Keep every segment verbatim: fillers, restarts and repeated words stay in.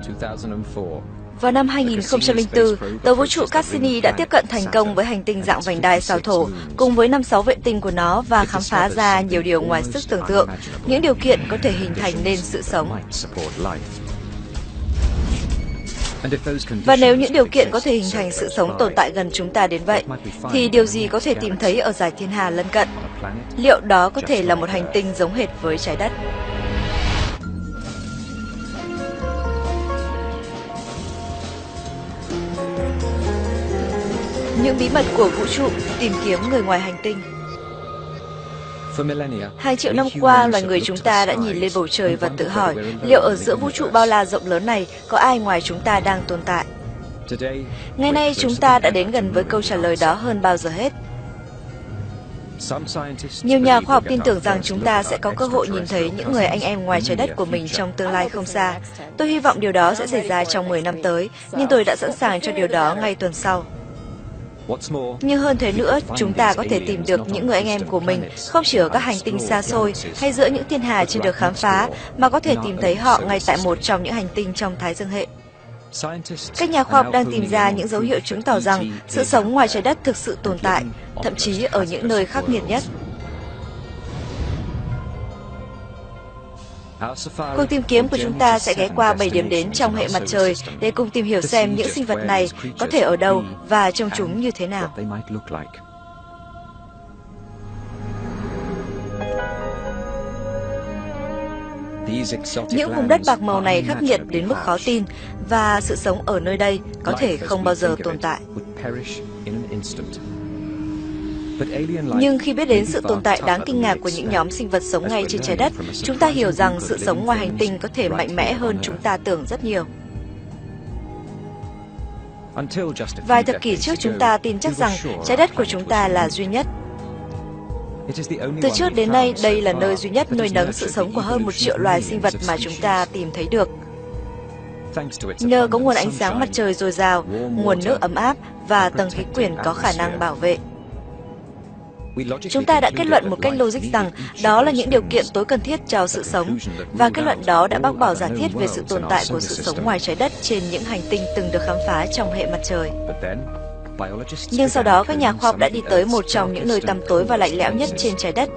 Vào năm hai nghìn không trăm lẻ bốn, tàu vũ trụ Cassini đã tiếp cận thành công với hành tinh dạng vành đai sao Thổ, cùng với năm sáu vệ tinh của nó và khám phá ra nhiều điều ngoài sức tưởng tượng, những điều kiện có thể hình thành nên sự sống. Và nếu những điều kiện có thể hình thành sự sống tồn tại gần chúng ta đến vậy, thì điều gì có thể tìm thấy ở dải thiên hà lân cận? Liệu đó có thể là một hành tinh giống hệt với trái đất? Những bí mật của vũ trụ, tìm kiếm người ngoài hành tinh. Hàng triệu năm qua, loài người chúng ta đã nhìn lên bầu trời và tự hỏi liệu ở giữa vũ trụ bao la rộng lớn này có ai ngoài chúng ta đang tồn tại. Ngày nay chúng ta đã đến gần với câu trả lời đó hơn bao giờ hết. Nhiều nhà khoa học tin tưởng rằng chúng ta sẽ có cơ hội nhìn thấy những người anh em ngoài trái đất của mình trong tương lai không xa. Tôi hy vọng điều đó sẽ xảy ra trong mười năm tới, nhưng tôi đã sẵn sàng cho điều đó ngay tuần sau. Nhưng hơn thế nữa, chúng ta có thể tìm được những người anh em của mình không chỉ ở các hành tinh xa xôi hay giữa những thiên hà chưa được khám phá, mà có thể tìm thấy họ ngay tại một trong những hành tinh trong Thái Dương hệ. Các nhà khoa học đang tìm ra những dấu hiệu chứng tỏ rằng sự sống ngoài trái đất thực sự tồn tại, thậm chí ở những nơi khắc nghiệt nhất. Cuộc tìm kiếm của chúng ta sẽ ghé qua bảy điểm đến trong hệ mặt trời để cùng tìm hiểu xem những sinh vật này có thể ở đâu và trông chúng như thế nào. Những vùng đất bạc màu này khắc nghiệt đến mức khó tin, và sự sống ở nơi đây có thể không bao giờ tồn tại. Nhưng khi biết đến sự tồn tại đáng kinh ngạc của những nhóm sinh vật sống ngay trên trái đất, chúng ta hiểu rằng sự sống ngoài hành tinh có thể mạnh mẽ hơn chúng ta tưởng rất nhiều. Vài thập kỷ trước chúng ta tin chắc rằng trái đất của chúng ta là duy nhất. Từ trước đến nay, đây là nơi duy nhất nuôi nấng sự sống của hơn một triệu loài sinh vật mà chúng ta tìm thấy được. Nhờ có nguồn ánh sáng mặt trời dồi dào, nguồn nước ấm áp và tầng khí quyển có khả năng bảo vệ. Chúng ta đã kết luận một cách logic rằng đó là những điều kiện tối cần thiết cho sự sống, và kết luận đó đã bác bỏ giả thiết về sự tồn tại của sự sống ngoài trái đất trên những hành tinh từng được khám phá trong hệ mặt trời. Nhưng sau đó, các nhà khoa học đã đi tới một trong những nơi tăm tối và lạnh lẽo nhất trên trái đất.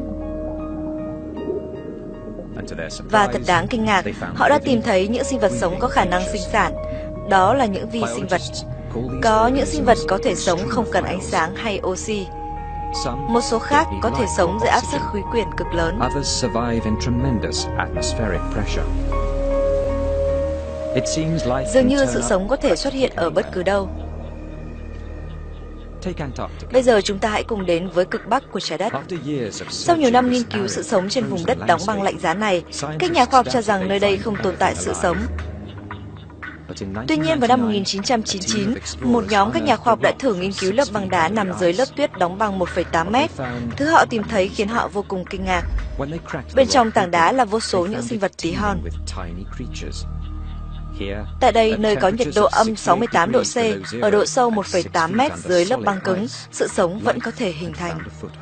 Và thật đáng kinh ngạc, họ đã tìm thấy những sinh vật sống có khả năng sinh sản. Đó là những vi sinh vật. Có những sinh vật có thể sống không cần ánh sáng hay oxy. Một số khác có thể sống dưới áp suất khí quyển cực lớn. Dường như sự sống có thể xuất hiện ở bất cứ đâu. Bây giờ chúng ta hãy cùng đến với cực Bắc của trái đất. Sau nhiều năm nghiên cứu sự sống trên vùng đất đóng băng lạnh giá này, các nhà khoa học cho rằng nơi đây không tồn tại sự sống. Tuy nhiên, vào năm một nghìn chín trăm chín mươi chín, một nhóm các nhà khoa học đã thử nghiên cứu lớp băng đá nằm dưới lớp tuyết đóng băng một phẩy tám mét. Thứ họ tìm thấy khiến họ vô cùng kinh ngạc. Bên trong tảng đá là vô số những sinh vật tí hon. Tại đây, nơi có nhiệt độ âm sáu mươi tám độ C, ở độ sâu một phẩy tám mét dưới lớp băng cứng, sự sống vẫn có thể hình thành.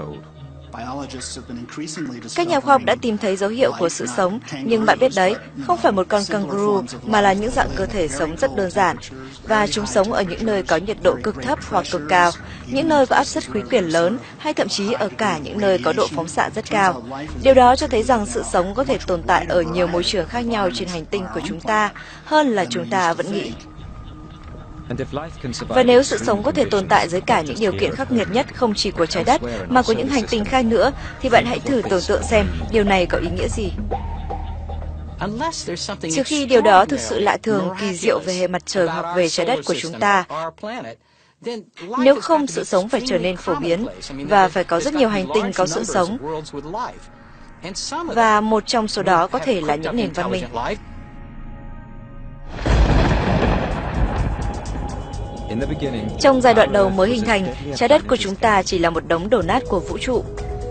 Các nhà khoa học đã tìm thấy dấu hiệu của sự sống, nhưng bạn biết đấy, không phải một con kangaroo mà là những dạng cơ thể sống rất đơn giản. Và chúng sống ở những nơi có nhiệt độ cực thấp hoặc cực cao, những nơi có áp suất khí quyển lớn, hay thậm chí ở cả những nơi có độ phóng xạ rất cao. Điều đó cho thấy rằng sự sống có thể tồn tại ở nhiều môi trường khác nhau trên hành tinh của chúng ta, hơn là chúng ta vẫn nghĩ. Và nếu sự sống có thể tồn tại dưới cả những điều kiện khắc nghiệt nhất không chỉ của trái đất mà của những hành tinh khác nữa, thì bạn hãy thử tưởng tượng xem điều này có ý nghĩa gì. Trừ khi điều đó thực sự lạ thường, kỳ diệu về hệ mặt trời hoặc về trái đất của chúng ta. Nếu không, sự sống phải trở nên phổ biến, và phải có rất nhiều hành tinh có sự sống. Và một trong số đó có thể là những nền văn minh. Trong giai đoạn đầu mới hình thành, trái đất của chúng ta chỉ là một đống đổ nát của vũ trụ.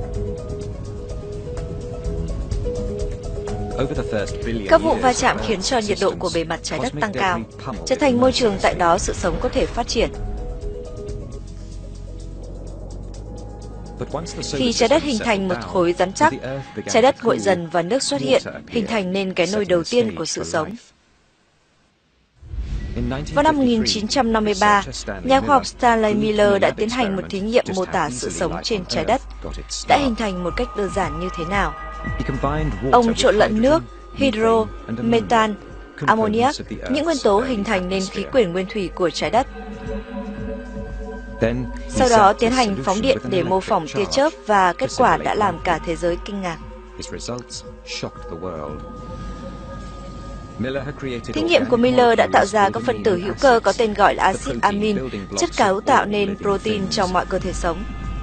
Các vụ va chạm khiến cho nhiệt độ của bề mặt trái đất tăng cao, trở thành môi trường tại đó sự sống có thể phát triển. Khi trái đất hình thành một khối rắn chắc, trái đất nguội dần và nước xuất hiện, hình thành nên cái nôi đầu tiên của sự sống. Vào năm một nghìn chín trăm năm mươi ba, nhà khoa học Stanley Miller đã tiến hành một thí nghiệm mô tả sự sống trên trái đất đã hình thành một cách đơn giản như thế nào. Ông trộn lẫn nước, hydro, metan, ammoniac, những nguyên tố hình thành nên khí quyển nguyên thủy của trái đất. Sau đó tiến hành phóng điện để mô phỏng tia chớp và kết quả đã làm cả thế giới kinh ngạc. Thí nghiệm của Miller đã tạo ra các phân tử hữu cơ có tên gọi là axit amin, chất cấu tạo nên protein trong mọi cơ thể sống.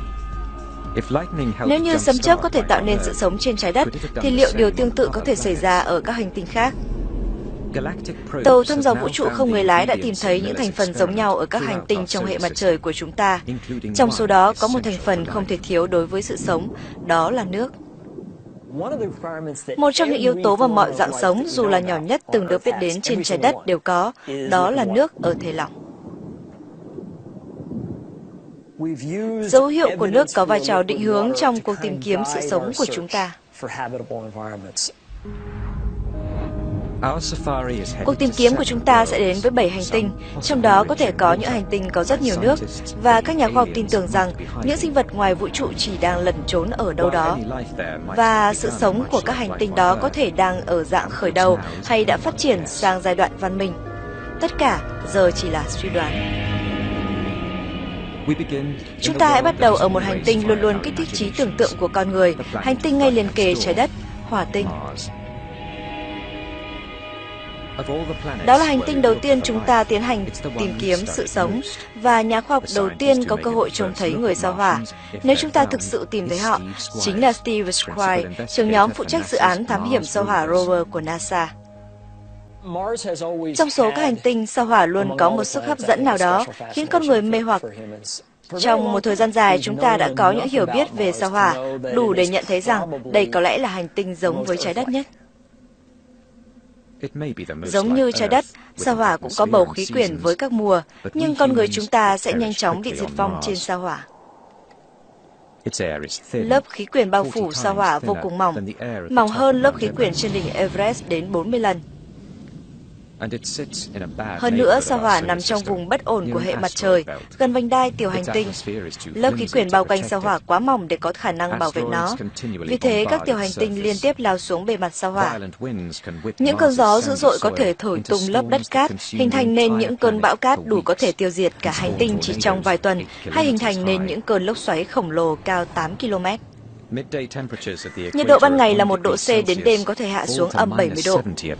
Nếu như sấm chớp có thể tạo nên sự sống trên trái đất, thì liệu điều tương tự có thể xảy ra ở các hành tinh khác? Tàu thăm dò vũ trụ không người lái đã tìm thấy những thành phần giống nhau ở các hành tinh trong hệ mặt trời của chúng ta. Trong số đó có một thành phần không thể thiếu đối với sự sống, đó là nước. Một trong những yếu tố mà mọi dạng sống, dù là nhỏ nhất từng được biết đến trên trái đất đều có, đó là nước ở thể lỏng. Dấu hiệu của nước có vai trò định hướng trong cuộc tìm kiếm sự sống của chúng ta. Cuộc tìm kiếm của chúng ta sẽ đến với bảy hành tinh, trong đó có thể có những hành tinh có rất nhiều nước, và các nhà khoa học tin tưởng rằng những sinh vật ngoài vũ trụ chỉ đang lẩn trốn ở đâu đó, và sự sống của các hành tinh đó có thể đang ở dạng khởi đầu hay đã phát triển sang giai đoạn văn minh. Tất cả giờ chỉ là suy đoán. Chúng ta hãy bắt đầu ở một hành tinh luôn luôn kích thích trí tưởng tượng của con người, hành tinh ngay liền kề trái đất, Hỏa tinh. Đó là hành tinh đầu tiên chúng ta tiến hành tìm kiếm sự sống, và nhà khoa học đầu tiên có cơ hội trông thấy người sao Hỏa. Nếu chúng ta thực sự tìm thấy họ, chính là Steve Schwartz, trưởng nhóm phụ trách dự án thám hiểm sao Hỏa rover của NASA. Trong số các hành tinh, sao Hỏa luôn có một sức hấp dẫn nào đó khiến con người mê hoặc. Trong một thời gian dài, chúng ta đã có những hiểu biết về sao Hỏa, đủ để nhận thấy rằng đây có lẽ là hành tinh giống với trái đất nhất. Giống như trái đất, sao Hỏa cũng có bầu khí quyển với các mùa, nhưng con người chúng ta sẽ nhanh chóng bị diệt vong trên sao Hỏa. Lớp khí quyển bao phủ sao Hỏa vô cùng mỏng, mỏng hơn lớp khí quyển trên đỉnh Everest đến bốn mươi lần. Hơn nữa, sao Hỏa nằm trong vùng bất ổn của hệ mặt trời, gần vành đai tiểu hành tinh. Lớp khí quyển bao quanh sao Hỏa quá mỏng để có khả năng bảo vệ nó. Vì thế, các tiểu hành tinh liên tiếp lao xuống bề mặt sao Hỏa. Những cơn gió dữ dội có thể thổi tung lớp đất cát, hình thành nên những cơn bão cát đủ có thể tiêu diệt cả hành tinh chỉ trong vài tuần, hay hình thành nên những cơn lốc xoáy khổng lồ cao tám ki lô mét. Nhiệt độ ban ngày là một độ C, đến đêm có thể hạ xuống âm bảy mươi độ.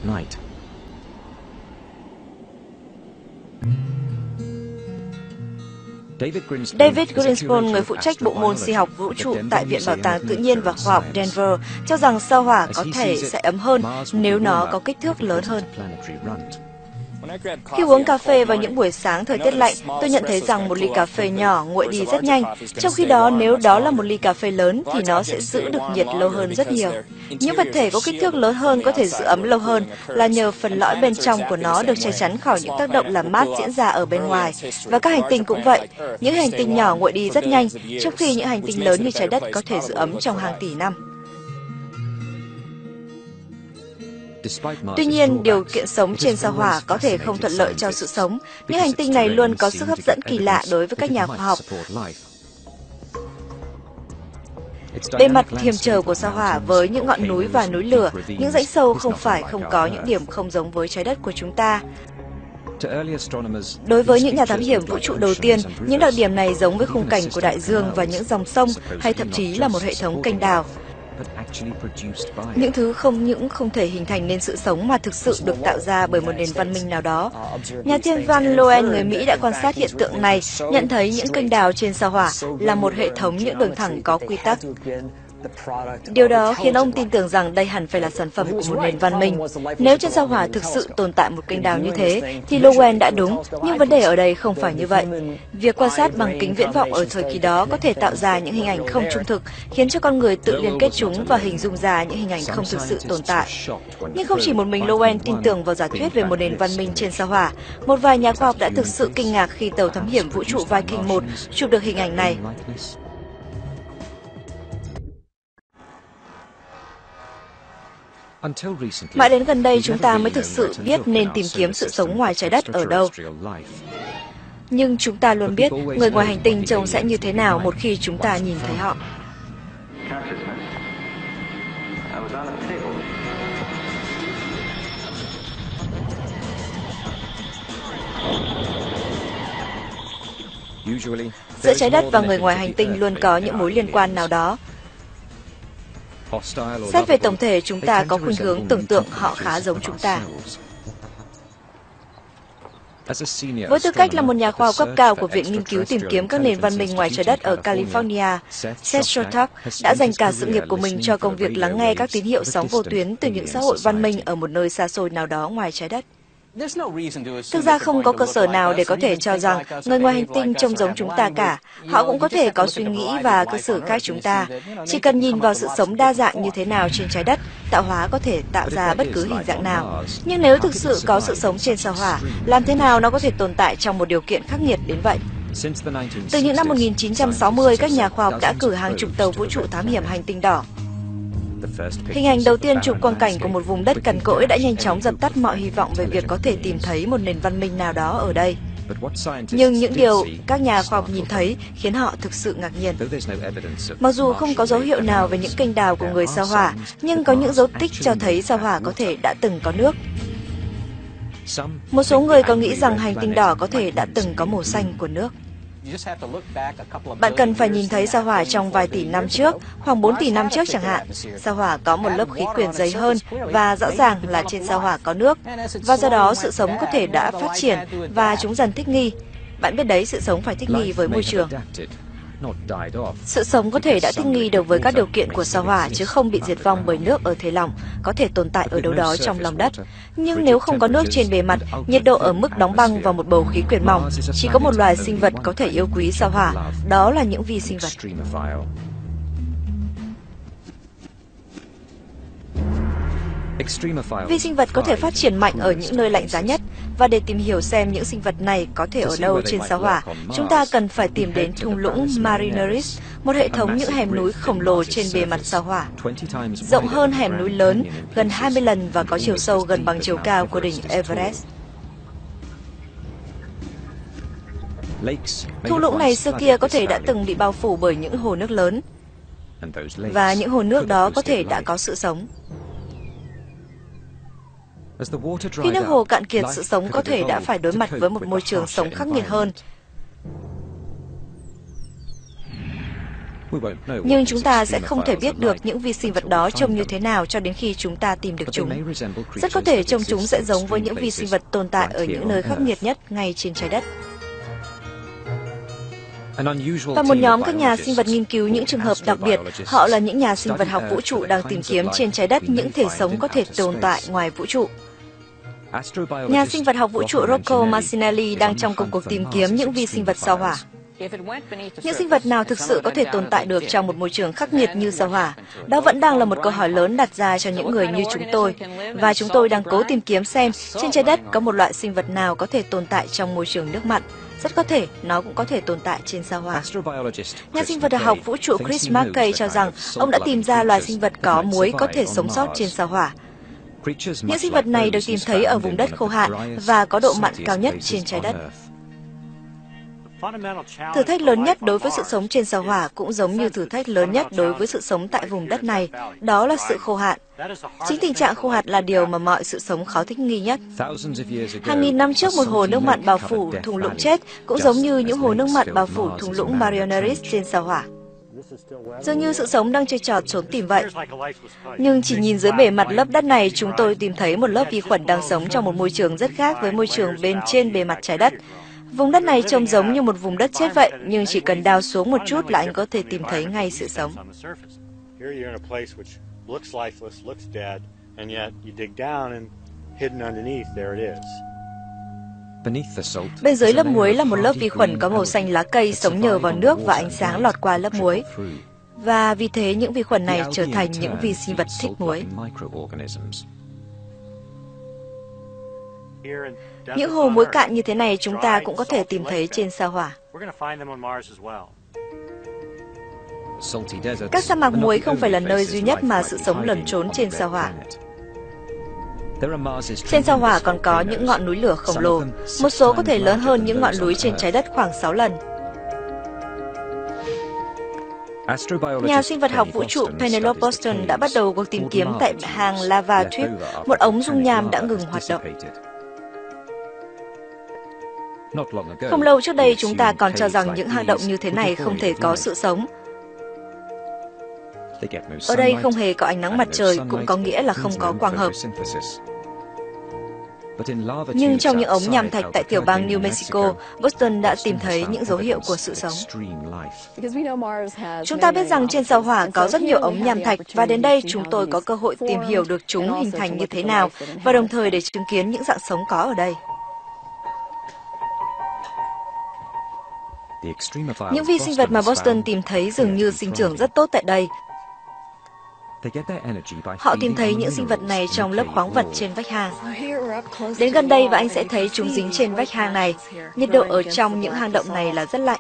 David Greenspan, người phụ trách bộ môn sinh học vũ trụ tại Viện Bảo tàng Tự nhiên và Khoa học Denver, cho rằng sao Hỏa có thể sẽ ấm hơn nếu nó có kích thước lớn hơn. Khi uống cà phê vào những buổi sáng thời tiết lạnh, tôi nhận thấy rằng một ly cà phê nhỏ nguội đi rất nhanh. Trong khi đó, nếu đó là một ly cà phê lớn thì nó sẽ giữ được nhiệt lâu hơn rất nhiều. Những vật thể có kích thước lớn hơn có thể giữ ấm lâu hơn là nhờ phần lõi bên trong của nó được che chắn khỏi những tác động làm mát diễn ra ở bên ngoài. Và các hành tinh cũng vậy. Những hành tinh nhỏ nguội đi rất nhanh, trong khi những hành tinh lớn như trái đất có thể giữ ấm trong hàng tỷ năm. Tuy nhiên, điều kiện sống trên sao Hỏa có thể không thuận lợi cho sự sống. Những hành tinh này luôn có sức hấp dẫn kỳ lạ đối với các nhà khoa học. Bề mặt hiểm trở của sao Hỏa với những ngọn núi và núi lửa, những rãnh sâu không phải không có những điểm không giống với trái đất của chúng ta. Đối với những nhà thám hiểm vũ trụ đầu tiên, những đặc điểm này giống với khung cảnh của đại dương và những dòng sông, hay thậm chí là một hệ thống kênh đào. Những thứ không những không thể hình thành nên sự sống mà thực sự được tạo ra bởi một nền văn minh nào đó. Nhà thiên văn Lowen người Mỹ đã quan sát hiện tượng này, nhận thấy những kênh đào trên sao Hỏa là một hệ thống những đường thẳng có quy tắc. Điều đó khiến ông tin tưởng rằng đây hẳn phải là sản phẩm của một nền văn minh. Nếu trên sao Hỏa thực sự tồn tại một kênh đào như thế, thì Lowen đã đúng, nhưng vấn đề ở đây không phải như vậy. Việc quan sát bằng kính viễn vọng ở thời kỳ đó có thể tạo ra những hình ảnh không trung thực, khiến cho con người tự liên kết chúng và hình dung ra những hình ảnh không thực sự tồn tại. Nhưng không chỉ một mình Lowen tin tưởng vào giả thuyết về một nền văn minh trên sao Hỏa. Một vài nhà khoa học đã thực sự kinh ngạc khi tàu thám hiểm vũ trụ Viking một chụp được hình ảnh này. Mãi đến gần đây chúng ta mới thực sự biết nên tìm kiếm sự sống ngoài trái đất ở đâu. Nhưng chúng ta luôn biết người ngoài hành tinh trông sẽ như thế nào một khi chúng ta nhìn thấy họ. Giữa trái đất và người ngoài hành tinh luôn có những mối liên quan nào đó. Xét về tổng thể, chúng ta có khuynh hướng tưởng tượng họ khá giống chúng ta. Với tư cách là một nhà khoa học cấp cao của Viện Nghiên cứu tìm kiếm các nền văn minh ngoài trái đất ở California, Seth Shostak đã dành cả sự nghiệp của mình cho công việc lắng nghe các tín hiệu sóng vô tuyến từ những xã hội văn minh ở một nơi xa xôi nào đó ngoài trái đất. Thực ra không có cơ sở nào để có thể cho rằng người ngoài hành tinh trông giống chúng ta cả. Họ cũng có thể có suy nghĩ và cư xử khác chúng ta. Chỉ cần nhìn vào sự sống đa dạng như thế nào trên trái đất, tạo hóa có thể tạo ra bất cứ hình dạng nào. Nhưng nếu thực sự có sự sống trên sao Hỏa, làm thế nào nó có thể tồn tại trong một điều kiện khắc nghiệt đến vậy? Từ những năm một nghìn chín trăm sáu mươi, các nhà khoa học đã cử hàng chục tàu vũ trụ thám hiểm hành tinh đỏ. Hình ảnh đầu tiên chụp quang cảnh của một vùng đất cằn cỗi đã nhanh chóng dập tắt mọi hy vọng về việc có thể tìm thấy một nền văn minh nào đó ở đây. Nhưng những điều các nhà khoa học nhìn thấy khiến họ thực sự ngạc nhiên. Mặc dù không có dấu hiệu nào về những kênh đào của người sao Hỏa, nhưng có những dấu tích cho thấy sao Hỏa có thể đã từng có nước. Một số người còn nghĩ rằng hành tinh đỏ có thể đã từng có màu xanh của nước. Bạn cần phải nhìn thấy sao Hỏa trong vài tỷ năm trước, khoảng bốn tỷ năm trước chẳng hạn. Sao Hỏa có một lớp khí quyển dày hơn và rõ ràng là trên sao Hỏa có nước. Và do đó sự sống có thể đã phát triển và chúng dần thích nghi. Bạn biết đấy, sự sống phải thích nghi với môi trường. Sự sống có thể đã thích nghi được với các điều kiện của sao Hỏa chứ không bị diệt vong bởi nước ở thế lòng, có thể tồn tại ở đâu đó trong lòng đất. Nhưng nếu không có nước trên bề mặt, nhiệt độ ở mức đóng băng và một bầu khí quyển mỏng, chỉ có một loài sinh vật có thể yêu quý sao Hỏa, đó là những vi sinh vật. Vi sinh vật có thể phát triển mạnh ở những nơi lạnh giá nhất, và để tìm hiểu xem những sinh vật này có thể ở đâu trên sao Hỏa, chúng ta cần phải tìm đến thung lũng Marianerys, một hệ thống những hẻm núi khổng lồ trên bề mặt sao Hỏa. Rộng hơn hẻm núi lớn, gần hai mươi lần và có chiều sâu gần bằng chiều cao của đỉnh Everest. Thung lũng này xưa kia có thể đã từng bị bao phủ bởi những hồ nước lớn, và những hồ nước đó có thể đã có sự sống. Khi nước hồ cạn kiệt, sự sống có thể đã phải đối mặt với một môi trường sống khắc nghiệt hơn. Nhưng chúng ta sẽ không thể biết được những vi sinh vật đó trông như thế nào cho đến khi chúng ta tìm được chúng. Rất có thể trông chúng sẽ giống với những vi sinh vật tồn tại ở những nơi khắc nghiệt nhất ngay trên trái đất. Và một nhóm các nhà sinh vật nghiên cứu những trường hợp đặc biệt, họ là những nhà sinh vật học vũ trụ đang tìm kiếm trên trái đất những thể sống có thể tồn tại ngoài vũ trụ. Nhà sinh vật học vũ trụ Rocco Marcinelli đang trong công cuộc tìm kiếm những vi sinh vật sao Hỏa. Những sinh vật nào thực sự có thể tồn tại được trong một môi trường khắc nghiệt như sao Hỏa? Đó vẫn đang là một câu hỏi lớn đặt ra cho những người như chúng tôi. Và chúng tôi đang cố tìm kiếm xem trên trái đất có một loại sinh vật nào có thể tồn tại trong môi trường nước mặn. Rất có thể nó cũng có thể tồn tại trên sao Hỏa. Nhà sinh vật học vũ trụ Chris Mackay cho rằng ông đã tìm ra loài sinh vật có muối có thể sống sót trên sao Hỏa. Những sinh vật này được tìm thấy ở vùng đất khô hạn và có độ mặn cao nhất trên trái đất. Thử thách lớn nhất đối với sự sống trên sao Hỏa cũng giống như thử thách lớn nhất đối với sự sống tại vùng đất này, đó là sự khô hạn. Chính tình trạng khô hạn là điều mà mọi sự sống khó thích nghi nhất. Hàng nghìn năm trước, một hồ nước mặn bao phủ thung lũng chết cũng giống như những hồ nước mặn bao phủ thung lũng Marianerys trên sao Hỏa. Dường như sự sống đang chơi trò trốn tìm vậy. Nhưng chỉ nhìn dưới bề mặt lớp đất này, chúng tôi tìm thấy một lớp vi khuẩn đang sống trong một môi trường rất khác với môi trường bên trên bề mặt trái đất. Vùng đất này trông giống như một vùng đất chết vậy, nhưng chỉ cần đào xuống một chút là anh có thể tìm thấy ngay sự sống. Bên dưới lớp muối là một lớp vi khuẩn có màu xanh lá cây sống nhờ vào nước và ánh sáng lọt qua lớp muối. Và vì thế những vi khuẩn này trở thành những vi sinh vật thích muối. Những hồ muối cạn như thế này chúng ta cũng có thể tìm thấy trên sao Hỏa. Các sa mạc muối không phải là nơi duy nhất mà sự sống lẩn trốn trên sao Hỏa. Trên sao Hỏa còn có những ngọn núi lửa khổng lồ, một số có thể lớn hơn những ngọn núi trên trái đất khoảng sáu lần. Nhà sinh vật học vũ trụ Penelope Boston đã bắt đầu cuộc tìm kiếm tại hang Lava Tube, một ống dung nham đã ngừng hoạt động. Không lâu trước đây, chúng ta còn cho rằng những hang động như thế này không thể có sự sống. Ở đây không hề có ánh nắng mặt trời, cũng có nghĩa là không có quang hợp. Nhưng trong những ống nham thạch tại tiểu bang New Mexico, Boston đã tìm thấy những dấu hiệu của sự sống. Chúng ta biết rằng trên sao Hỏa có rất nhiều ống nham thạch, và đến đây chúng tôi có cơ hội tìm hiểu được chúng hình thành như thế nào, và đồng thời để chứng kiến những dạng sống có ở đây. Những vi sinh vật mà Boston tìm thấy dường như sinh trưởng rất tốt tại đây. Họ tìm thấy những sinh vật này trong lớp khoáng vật trên vách hang. Đến gần đây và anh sẽ thấy chúng dính trên vách hang này. Nhiệt độ ở trong những hang động này là rất lạnh.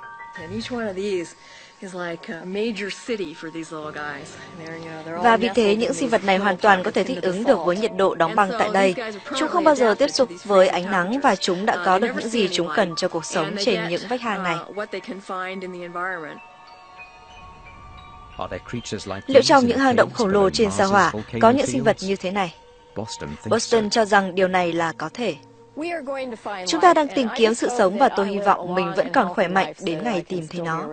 Và vì thế những sinh vật này hoàn toàn có thể thích ứng được với nhiệt độ đóng băng tại đây. Chúng không bao giờ tiếp xúc với ánh nắng và chúng đã có được những gì chúng cần cho cuộc sống trên những vách hang này. Liệu trong những hang động khổng lồ trên sao Hỏa có những sinh vật như thế này? Boston cho rằng điều này là có thể. Chúng ta đang tìm kiếm sự sống và tôi hy vọng mình vẫn còn khỏe mạnh đến ngày tìm thấy nó.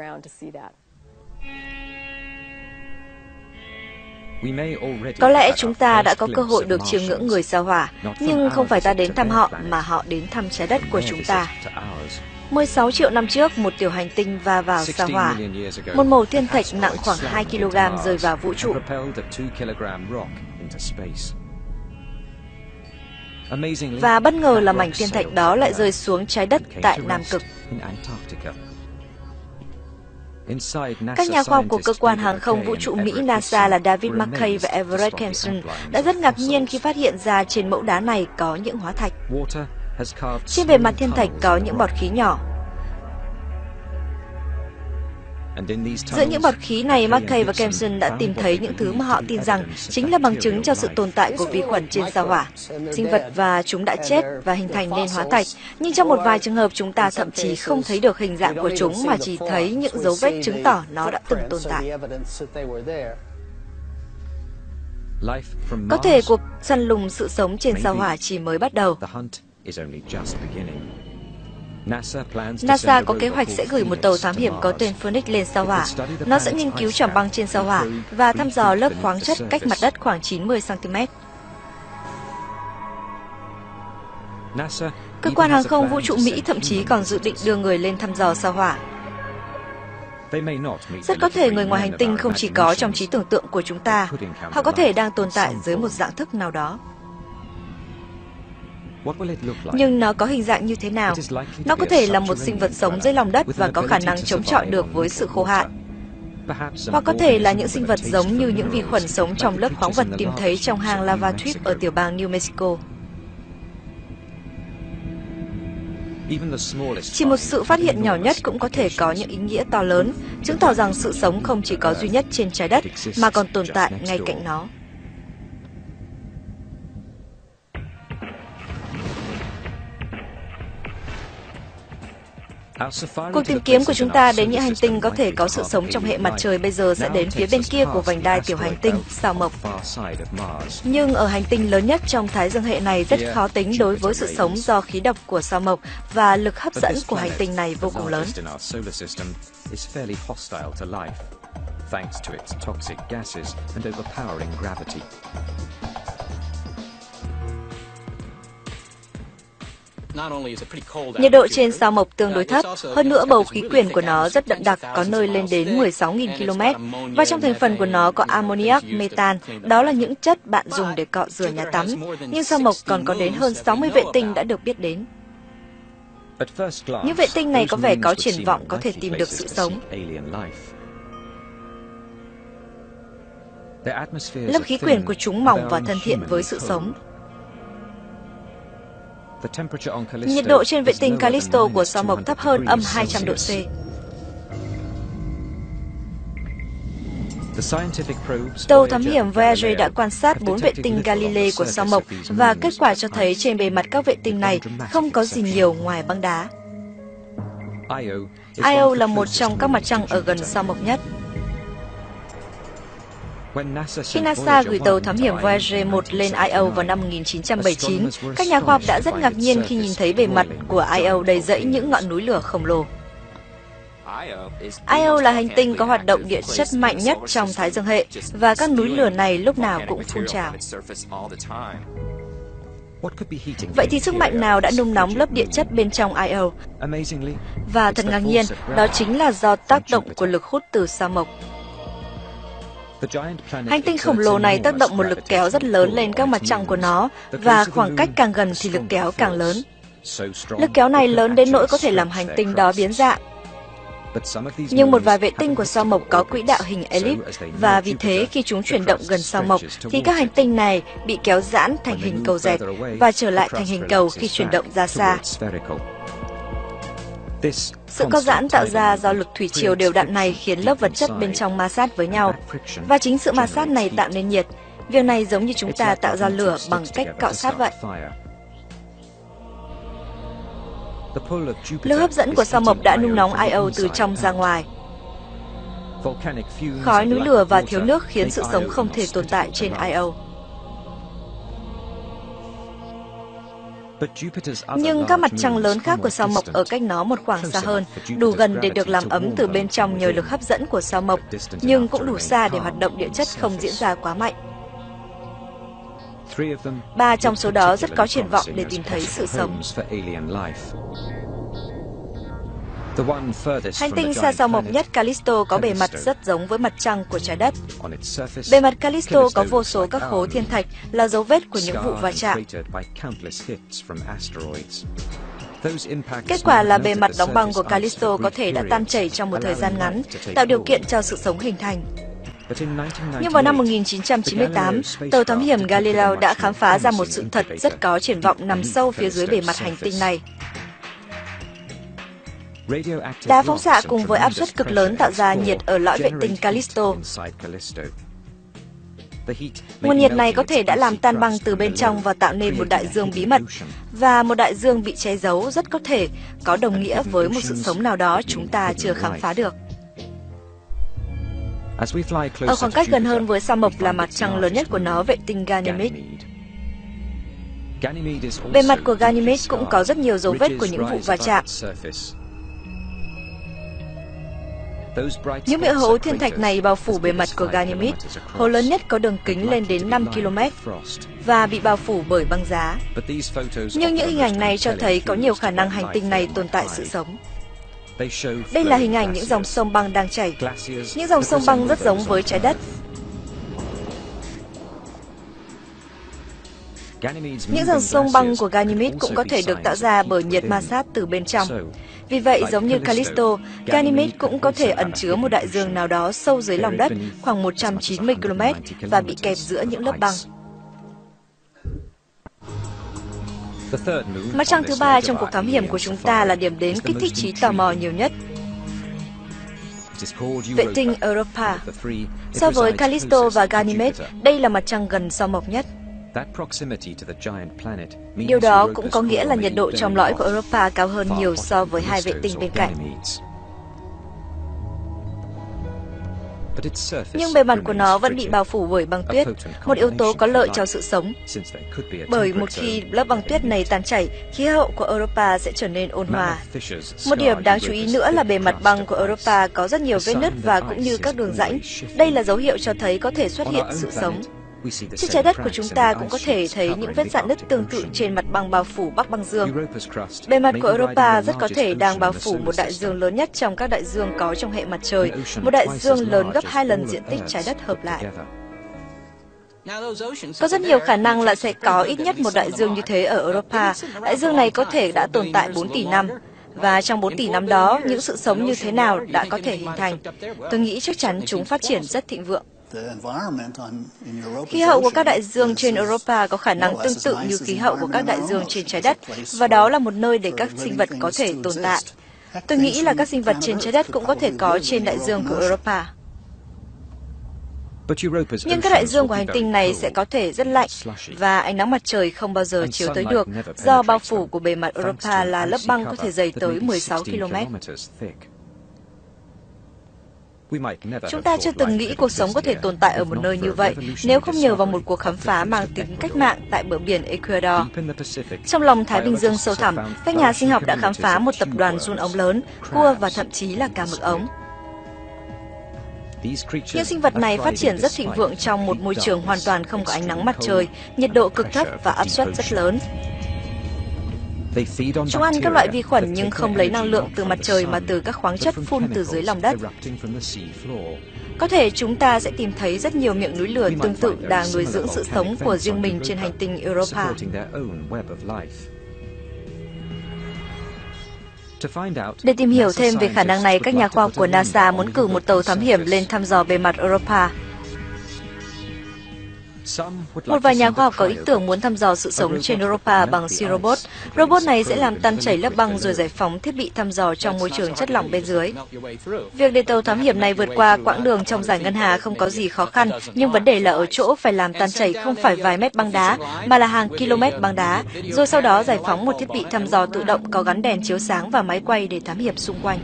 Có lẽ chúng ta đã có cơ hội được chiêm ngưỡng người sao Hỏa, nhưng không phải ta đến thăm họ mà họ đến thăm trái đất của chúng ta. mười sáu triệu năm trước, một tiểu hành tinh va vào sao Hỏa. Một mẩu thiên thạch nặng khoảng hai ki lô gam rơi vào vũ trụ. Và bất ngờ là mảnh thiên thạch đó lại rơi xuống trái đất tại Nam Cực. Các nhà khoa học của cơ quan hàng không vũ trụ Mỹ NASA là David McKay và Everett Kempson đã rất ngạc nhiên khi phát hiện ra trên mẫu đá này có những hóa thạch. Trên bề mặt thiên thạch có những bọt khí nhỏ. Giữa những bọt khí này, McKay và Kempson đã tìm thấy những thứ mà họ tin rằng chính là bằng chứng cho sự tồn tại của vi khuẩn trên sao Hỏa. Sinh vật và chúng đã chết và hình thành nên hóa thạch, nhưng trong một vài trường hợp chúng ta thậm chí không thấy được hình dạng của chúng mà chỉ thấy những dấu vết chứng tỏ nó đã từng tồn tại. Có thể cuộc săn lùng sự sống trên sao Hỏa chỉ mới bắt đầu. NASA có kế hoạch sẽ gửi một tàu thám hiểm có tên Phoenix lên sao Hỏa. Nó sẽ nghiên cứu tròn băng trên sao Hỏa và thăm dò lớp khoáng chất cách mặt đất khoảng chín mươi xăng ti mét. Cơ quan hàng không vũ trụ Mỹ thậm chí còn dự định đưa người lên thăm dò sao Hỏa. Rất có thể người ngoài hành tinh không chỉ có trong trí tưởng tượng của chúng ta, họ có thể đang tồn tại dưới một dạng thức nào đó. Nhưng nó có hình dạng như thế nào? Nó có thể là một sinh vật sống dưới lòng đất và có khả năng chống chọi được với sự khô hạn. Hoặc có thể là những sinh vật giống như những vi khuẩn sống trong lớp khoáng vật tìm thấy trong hang Lava Tube ở tiểu bang New Mexico. Chỉ một sự phát hiện nhỏ nhất cũng có thể có những ý nghĩa to lớn, chứng tỏ rằng sự sống không chỉ có duy nhất trên trái đất, mà còn tồn tại ngay cạnh nó. Cuộc tìm kiếm của chúng ta đến những hành tinh có thể có sự sống trong hệ mặt trời bây giờ sẽ đến phía bên kia của vành đai tiểu hành tinh, sao Mộc. Nhưng ở hành tinh lớn nhất trong Thái dương hệ này rất khó tính đối với sự sống do khí độc của sao Mộc và lực hấp dẫn của hành tinh này vô cùng lớn. Nhiệt độ trên sao Mộc tương đối thấp, hơn nữa bầu khí quyển của nó rất đậm đặc, có nơi lên đến mười sáu nghìn ki lô mét, và trong thành phần của nó có ammoniac, metan, đó là những chất bạn dùng để cọ rửa nhà tắm. Nhưng sao Mộc còn có đến hơn sáu mươi vệ tinh đã được biết đến. Những vệ tinh này có vẻ có triển vọng có thể tìm được sự sống. Lớp khí quyển của chúng mỏng và thân thiện với sự sống. Nhiệt độ trên vệ tinh Callisto của sao Mộc thấp hơn âm hai trăm độ C. Tàu thám hiểm Voyager đã quan sát bốn vệ tinh Galilei của sao Mộc và kết quả cho thấy trên bề mặt các vệ tinh này không có gì nhiều ngoài băng đá. Io là một trong các mặt trăng ở gần sao Mộc nhất. Khi NASA gửi tàu thám hiểm Voyager một lên Io vào năm một nghìn chín trăm bảy mươi chín, các nhà khoa học đã rất ngạc nhiên khi nhìn thấy bề mặt của Io đầy rẫy những ngọn núi lửa khổng lồ. Io là hành tinh có hoạt động địa chất mạnh nhất trong Thái Dương hệ, và các núi lửa này lúc nào cũng phun trào. Vậy thì sức mạnh nào đã nung nóng lớp địa chất bên trong Io? Và thật ngạc nhiên, đó chính là do tác động của lực hút từ sao Mộc. Hành tinh khổng lồ này tác động một lực kéo rất lớn lên các mặt trăng của nó, và khoảng cách càng gần thì lực kéo càng lớn. Lực kéo này lớn đến nỗi có thể làm hành tinh đó biến dạng. Nhưng một vài vệ tinh của sao Mộc có quỹ đạo hình elip, và vì thế khi chúng chuyển động gần sao Mộc thì các hành tinh này bị kéo giãn thành hình cầu dẹt và trở lại thành hình cầu khi chuyển động ra xa. Sự co giãn tạo ra do lực thủy triều đều đặn này khiến lớp vật chất bên trong ma sát với nhau, và chính sự ma sát này tạo nên nhiệt. Việc này giống như chúng ta tạo ra lửa bằng cách cọ sát vậy. Lực hấp dẫn của sao Mộc đã nung nóng Io từ trong ra ngoài. Khói núi lửa và thiếu nước khiến sự sống không thể tồn tại trên Io. Nhưng các mặt trăng lớn khác của sao Mộc ở cách nó một khoảng xa hơn, đủ gần để được làm ấm từ bên trong nhờ lực hấp dẫn của sao Mộc, nhưng cũng đủ xa để hoạt động địa chất không diễn ra quá mạnh. Ba trong số đó rất có triển vọng để tìm thấy sự sống. Hành tinh xa sao Mộc nhất Callisto có bề mặt rất giống với mặt trăng của trái đất. Bề mặt Callisto có vô số các hố thiên thạch là dấu vết của những vụ va chạm. Kết quả là bề mặt đóng băng của Callisto có thể đã tan chảy trong một thời gian ngắn, tạo điều kiện cho sự sống hình thành. Nhưng vào năm một nghìn chín trăm chín mươi tám, tàu thám hiểm Galileo đã khám phá ra một sự thật rất có triển vọng nằm sâu phía dưới bề mặt hành tinh này. Đá phóng xạ cùng với áp suất cực lớn tạo ra nhiệt ở lõi vệ tinh Callisto. Nguồn nhiệt này có thể đã làm tan băng từ bên trong và tạo nên một đại dương bí mật. Và một đại dương bị che giấu rất có thể có đồng nghĩa với một sự sống nào đó chúng ta chưa khám phá được. Ở khoảng cách gần hơn với sao Mộc là mặt trăng lớn nhất của nó, vệ tinh Ganymede. Bề mặt của Ganymede cũng có rất nhiều dấu vết của những vụ va chạm. Những miệng hố thiên thạch này bao phủ bề mặt của Ganymede, hố lớn nhất có đường kính lên đến năm ki lô mét, và bị bao phủ bởi băng giá. Nhưng những hình ảnh này cho thấy có nhiều khả năng hành tinh này tồn tại sự sống. Đây là hình ảnh những dòng sông băng đang chảy. Những dòng sông băng rất giống với trái đất. Những dòng sông băng của Ganymede cũng có thể được tạo ra bởi nhiệt ma sát từ bên trong. Vì vậy, giống như Callisto, Ganymede cũng có thể ẩn chứa một đại dương nào đó sâu dưới lòng đất khoảng một trăm chín mươi ki lô mét và bị kẹp giữa những lớp băng. Mặt trăng thứ ba trong cuộc thám hiểm của chúng ta là điểm đến kích thích trí tò mò nhiều nhất. Vệ tinh Europa. So với Callisto và Ganymede, đây là mặt trăng gần sao Mộc nhất. Điều đó cũng có nghĩa là nhiệt độ trong lõi của Europa cao hơn nhiều so với hai vệ tinh bên cạnh. Nhưng bề mặt của nó vẫn bị bao phủ bởi băng tuyết, một yếu tố có lợi cho sự sống. Bởi một khi lớp băng tuyết này tan chảy, khí hậu của Europa sẽ trở nên ôn hòa. Một điểm đáng chú ý nữa là bề mặt băng của Europa có rất nhiều vết nứt và cũng như các đường rãnh. Đây là dấu hiệu cho thấy có thể xuất hiện sự sống. Trên trái đất của chúng ta cũng có thể thấy những vết rạn nứt tương tự trên mặt băng bao phủ Bắc băng dương. Bề mặt của Europa rất có thể đang bao phủ một đại dương lớn nhất trong các đại dương có trong hệ mặt trời, một đại dương lớn gấp hai lần diện tích trái đất hợp lại. Có rất nhiều khả năng là sẽ có ít nhất một đại dương như thế ở Europa. Đại dương này có thể đã tồn tại bốn tỷ năm. Và trong bốn tỷ năm đó, những sự sống như thế nào đã có thể hình thành? Tôi nghĩ chắc chắn chúng phát triển rất thịnh vượng. Khí hậu của các đại dương trên Europa có khả năng tương tự như khí hậu của các đại dương trên trái đất, và đó là một nơi để các sinh vật có thể tồn tại. Tôi nghĩ là các sinh vật trên trái đất cũng có thể có trên đại dương của Europa. Nhưng các đại dương của hành tinh này sẽ có thể rất lạnh và ánh nắng mặt trời không bao giờ chiếu tới được do bao phủ của bề mặt Europa là lớp băng có thể dày tới mười sáu ki lô mét. Chúng ta chưa từng nghĩ cuộc sống có thể tồn tại ở một nơi như vậy nếu không nhờ vào một cuộc khám phá mang tính cách mạng tại bờ biển Ecuador. Trong lòng Thái Bình Dương sâu thẳm, các nhà sinh học đã khám phá một tập đoàn giun ống lớn, cua và thậm chí là cá mực ống. Những sinh vật này phát triển rất thịnh vượng trong một môi trường hoàn toàn không có ánh nắng mặt trời, nhiệt độ cực thấp và áp suất rất lớn. Chúng ăn các loại vi khuẩn nhưng không lấy năng lượng từ mặt trời mà từ các khoáng chất phun từ dưới lòng đất. Có thể chúng ta sẽ tìm thấy rất nhiều miệng núi lửa tương tự đang nuôi dưỡng sự sống của riêng mình trên hành tinh Europa. Để tìm hiểu thêm về khả năng này, các nhà khoa học của NASA muốn cử một tàu thám hiểm lên thăm dò bề mặt Europa. Một vài nhà khoa học có ý tưởng muốn thăm dò sự sống trên Europa bằng siêu robot. Robot này sẽ làm tan chảy lớp băng rồi giải phóng thiết bị thăm dò trong môi trường chất lỏng bên dưới. Việc để tàu thám hiểm này vượt qua quãng đường trong dải ngân hà không có gì khó khăn, nhưng vấn đề là ở chỗ phải làm tan chảy không phải vài mét băng đá, mà là hàng km băng đá, rồi sau đó giải phóng một thiết bị thăm dò tự động có gắn đèn chiếu sáng và máy quay để thám hiểm xung quanh.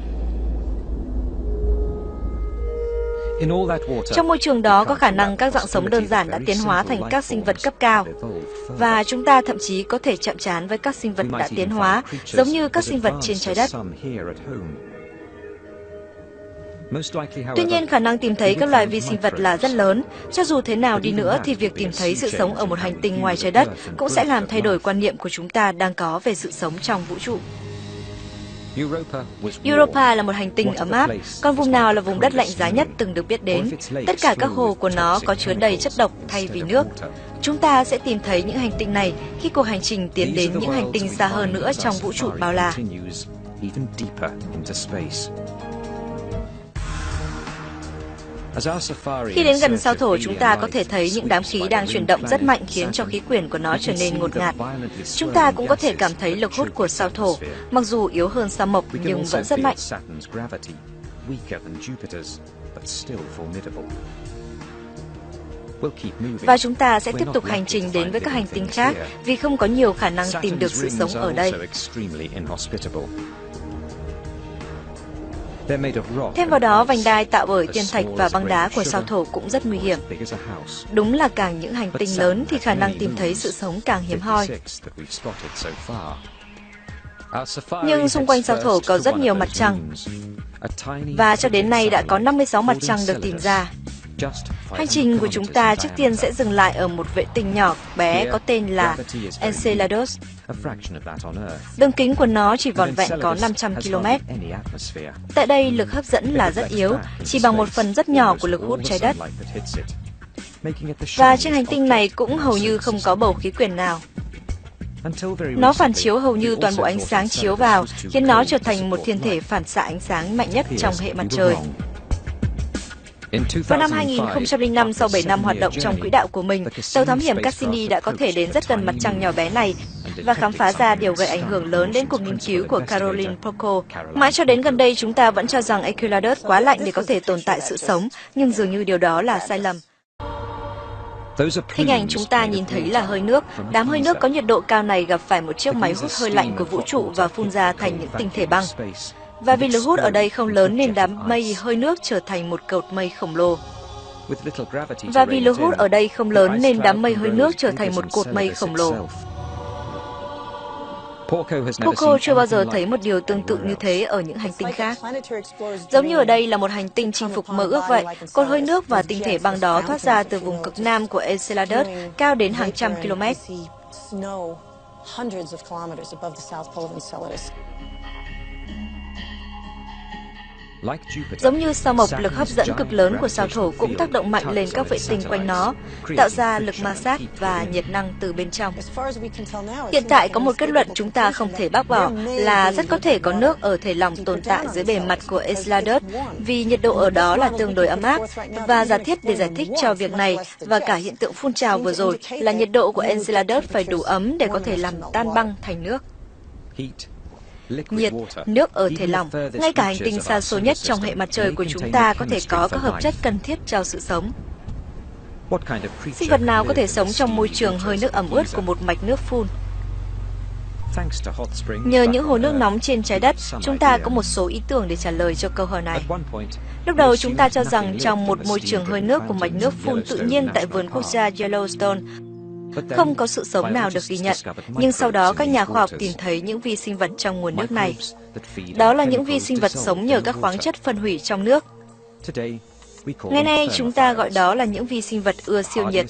Trong môi trường đó có khả năng các dạng sống đơn giản đã tiến hóa thành các sinh vật cấp cao. Và chúng ta thậm chí có thể chạm trán với các sinh vật đã tiến hóa, giống như các sinh vật trên trái đất. Tuy nhiên, khả năng tìm thấy các loài vi sinh vật là rất lớn. Cho dù thế nào đi nữa thì việc tìm thấy sự sống ở một hành tinh ngoài trái đất cũng sẽ làm thay đổi quan niệm của chúng ta đang có về sự sống trong vũ trụ. Europa là một hành tinh ấm áp, còn vùng nào là vùng đất lạnh giá nhất từng được biết đến. Tất cả các hồ của nó có chứa đầy chất độc thay vì nước. Chúng ta sẽ tìm thấy những hành tinh này khi cuộc hành trình tiến đến những hành tinh xa hơn nữa trong vũ trụ bao la. Khi đến gần sao Thổ, chúng ta có thể thấy những đám khí đang chuyển động rất mạnh khiến cho khí quyển của nó trở nên ngột ngạt. Chúng ta cũng có thể cảm thấy lực hút của sao Thổ, mặc dù yếu hơn sao Mộc nhưng vẫn rất mạnh. Và chúng ta sẽ tiếp tục hành trình đến với các hành tinh khác vì không có nhiều khả năng tìm được sự sống ở đây. Thêm vào đó, vành đai tạo bởi thiên thạch và băng đá của sao Thổ cũng rất nguy hiểm. Đúng là càng những hành tinh lớn thì khả năng tìm thấy sự sống càng hiếm hoi. Nhưng xung quanh sao Thổ có rất nhiều mặt trăng. Và cho đến nay đã có năm mươi sáu mặt trăng được tìm ra. Hành trình của chúng ta trước tiên sẽ dừng lại ở một vệ tinh nhỏ bé có tên là Enceladus. Đường kính của nó chỉ vỏn vẹn có năm trăm ki lô mét. Tại đây, lực hấp dẫn là rất yếu, chỉ bằng một phần rất nhỏ của lực hút trái đất. Và trên hành tinh này cũng hầu như không có bầu khí quyển nào. Nó phản chiếu hầu như toàn bộ ánh sáng chiếu vào, khiến nó trở thành một thiên thể phản xạ ánh sáng mạnh nhất trong hệ mặt trời. Vào năm hai nghìn không trăm lẻ năm, sau bảy năm hoạt động trong quỹ đạo của mình, tàu thám hiểm Cassini đã có thể đến rất gần mặt trăng nhỏ bé này và khám phá ra điều gây ảnh hưởng lớn đến cuộc nghiên cứu của Caroline Procco. Mãi cho đến gần đây, chúng ta vẫn cho rằng Enceladus quá lạnh để có thể tồn tại sự sống, nhưng dường như điều đó là sai lầm. Hình ảnh chúng ta nhìn thấy là hơi nước. Đám hơi nước có nhiệt độ cao này gặp phải một chiếc máy hút hơi lạnh của vũ trụ và phun ra thành những tinh thể băng. Và vì lực hút ở đây không lớn nên đám mây hơi nước trở thành một cột mây khổng lồ. Và vì lực hút ở đây không lớn nên đám mây hơi nước trở thành một cột mây khổng lồ. Procco chưa bao giờ thấy một điều tương tự như thế ở những hành tinh khác. Giống như ở đây là một hành tinh chinh phục mơ ước vậy, cột hơi nước và tinh thể băng đó thoát ra từ vùng cực nam của Enceladus cao đến hàng trăm km. Giống như sao Mộc, lực hấp dẫn cực lớn của sao Thổ cũng tác động mạnh lên các vệ tinh quanh nó, tạo ra lực ma sát và nhiệt năng từ bên trong. Hiện tại có một kết luận chúng ta không thể bác bỏ là rất có thể có nước ở thể lỏng tồn tại dưới bề mặt của Enceladus vì nhiệt độ ở đó là tương đối ấm áp, và giả thiết để giải thích cho việc này và cả hiện tượng phun trào vừa rồi là nhiệt độ của Enceladus phải đủ ấm để có thể làm tan băng thành nước. Nhiệt, nước ở thể lỏng, ngay cả hành tinh xa xôi nhất trong hệ mặt trời của chúng ta có thể có các hợp chất cần thiết cho sự sống. Sinh vật nào có thể sống trong môi trường hơi nước ẩm ướt của một mạch nước phun? Nhờ những hồ nước nóng trên trái đất, chúng ta có một số ý tưởng để trả lời cho câu hỏi này. Lúc đầu chúng ta cho rằng trong một môi trường hơi nước của mạch nước phun tự nhiên tại vườn quốc gia Yellowstone, không có sự sống nào được ghi nhận, nhưng sau đó các nhà khoa học tìm thấy những vi sinh vật trong nguồn nước này. Đó là những vi sinh vật sống nhờ các khoáng chất phân hủy trong nước. Ngày nay chúng ta gọi đó là những vi sinh vật ưa siêu nhiệt.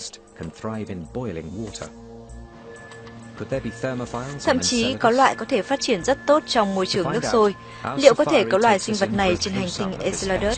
Thậm chí có loại có thể phát triển rất tốt trong môi trường nước sôi. Liệu có thể có loài sinh vật này trên hành tinh Enceladus?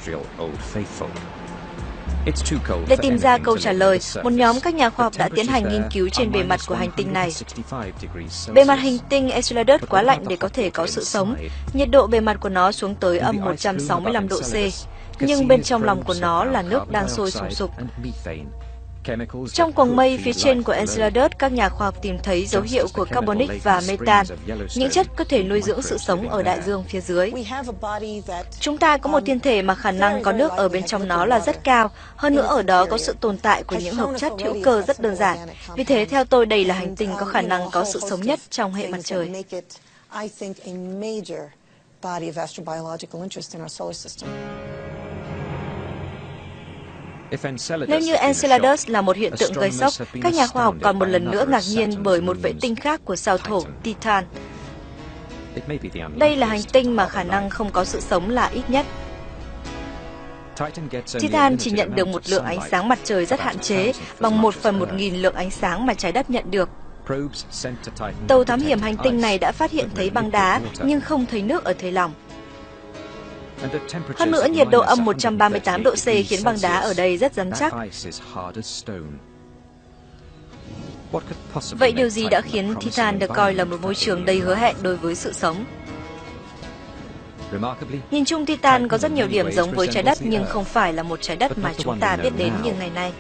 Để tìm ra câu trả lời, một nhóm các nhà khoa học đã tiến hành nghiên cứu trên bề mặt của hành tinh này. Bề mặt hành tinh Enceladus quá lạnh để có thể có sự sống. Nhiệt độ bề mặt của nó xuống tới âm một trăm sáu mươi lăm độ C, nhưng bên trong lòng của nó là nước đang sôi sùng sục. Trong quầng mây phía trên của Enceladus, các nhà khoa học tìm thấy dấu hiệu của carbonic và metan, những chất có thể nuôi dưỡng sự sống ở đại dương phía dưới. Chúng ta có một thiên thể mà khả năng có nước ở bên trong nó là rất cao, hơn nữa ở đó có sự tồn tại của những hợp chất hữu cơ rất đơn giản. Vì thế, theo tôi, đây là hành tinh có khả năng có sự sống nhất trong hệ mặt trời. Nếu như Enceladus là một hiện tượng gây sốc, các nhà khoa học còn một lần nữa ngạc nhiên bởi một vệ tinh khác của sao Thổ, Titan. Đây là hành tinh mà khả năng không có sự sống là ít nhất. Titan chỉ nhận được một lượng ánh sáng mặt trời rất hạn chế, bằng một phần một nghìn lượng ánh sáng mà trái đất nhận được. Tàu thám hiểm hành tinh này đã phát hiện thấy băng đá, nhưng không thấy nước ở thể lỏng. Hơn nữa, nhiệt độ âm một trăm ba mươi tám độ C khiến băng đá ở đây rất rắn chắc. Vậy điều gì đã khiến Titan được coi là một môi trường đầy hứa hẹn đối với sự sống? Nhìn chung, Titan có rất nhiều điểm giống với trái đất nhưng không phải là một trái đất mà chúng ta biết đến như ngày nay.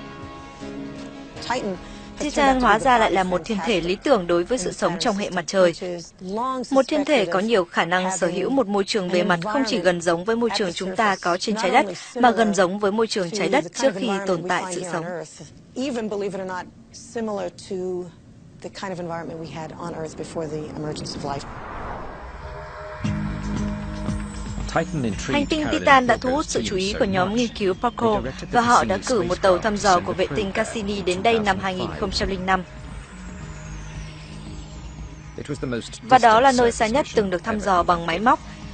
Titan hóa ra lại là một thiên thể lý tưởng đối với sự sống trong hệ mặt trời. Một thiên thể có nhiều khả năng sở hữu một môi trường bề mặt không chỉ gần giống với môi trường chúng ta có trên trái đất, mà gần giống với môi trường trái đất trước khi tồn tại sự sống. Hành tinh Titan đã thu hút sự chú ý của nhóm nghiên cứu Parco và họ đã cử một tàu thăm dò của vệ tinh Cassini đến đây năm hai nghìn không trăm lẻ năm. Và đó là nơi xa nhất từng được thăm dò bằng máy móc.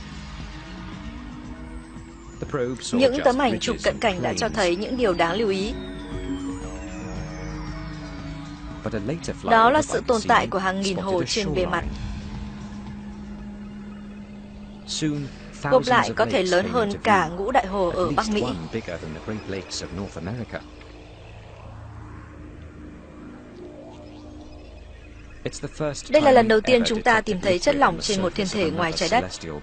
Những tấm ảnh chụp cận cảnh đã cho thấy những điều đáng lưu ý. Đó là sự tồn tại của hàng nghìn hồ trên bề mặt. Gộp lại có thể lớn hơn cả ngũ đại hồ ở Bắc Mỹ. Đây là lần đầu tiên chúng ta tìm thấy chất lỏng trên một thiên thể ngoài trái đất.